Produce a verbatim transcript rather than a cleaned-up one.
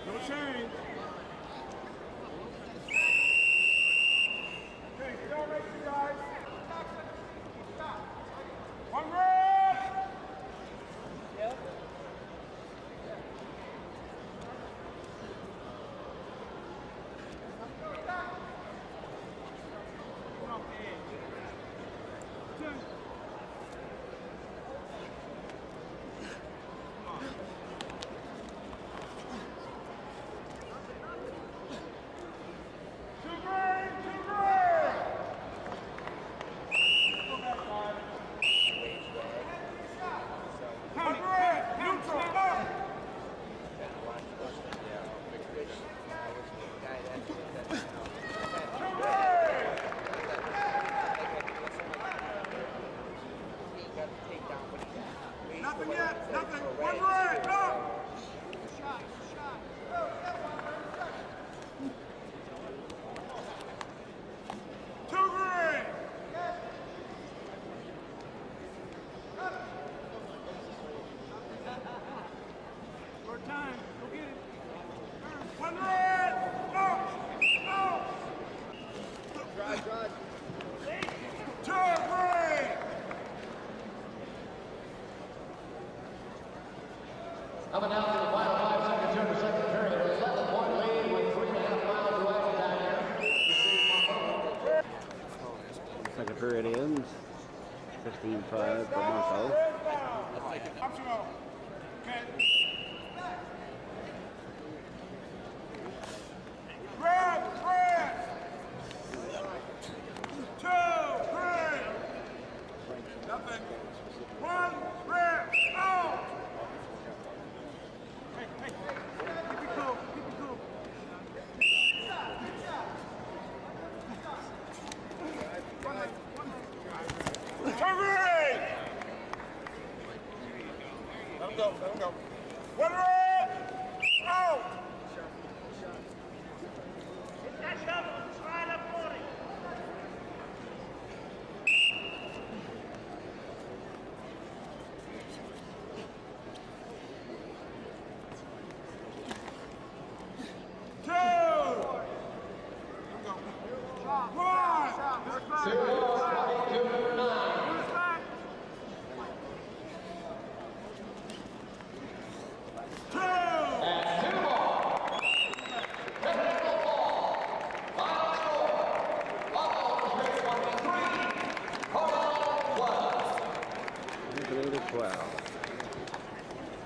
No change. Okay, start right, you guys. One grab. Yep. Nothing yet, nothing. One right, go! Shot, shot. Two green! Short time, go get it. One red, go! Go! Drive, drive. Two green! Coming out in the final five seconds here in the second period. A seven point lead with three and a half miles away down here. Second period ends. fifteen five for Marshall. Optional. Okay. Grab, grab. Two, three. Nothing. One, grab, out. Hey, hey, keep it cool, keep it cool. One leg, one leg. Recovery! Let him go, let him go. One leg! Out! Hit that shovel, it's right up forty. twelve.